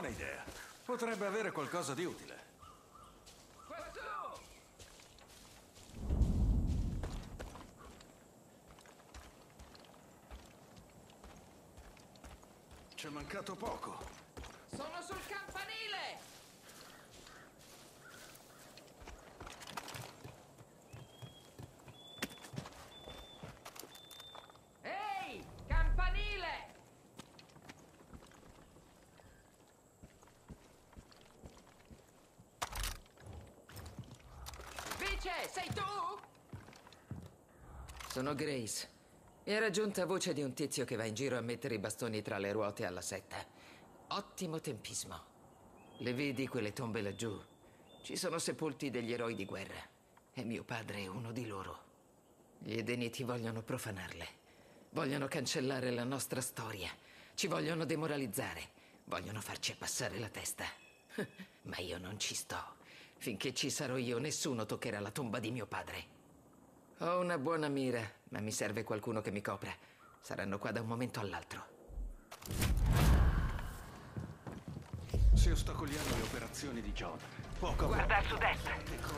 buona idea. Potrebbe avere qualcosa di utile. C'è mancato poco. Sono sul campanile! Ehi! Campanile! Vice, sei tu? Sono Grace. Mi era giunta voce di un tizio che va in giro a mettere i bastoni tra le ruote alla setta. Ottimo tempismo. Le vedi quelle tombe laggiù? Ci sono sepolti degli eroi di guerra. E mio padre è uno di loro. Gli Edeniti vogliono profanarle. Vogliono cancellare la nostra storia. Ci vogliono demoralizzare. Vogliono farci passare la testa. Ma io non ci sto. Finché ci sarò io, nessuno toccherà la tomba di mio padre. Ho una buona mira, ma mi serve qualcuno che mi copra. Saranno qua da un momento all'altro. Si ostacoliamo le operazioni di John. Poco a Guarda a poco. sud-est.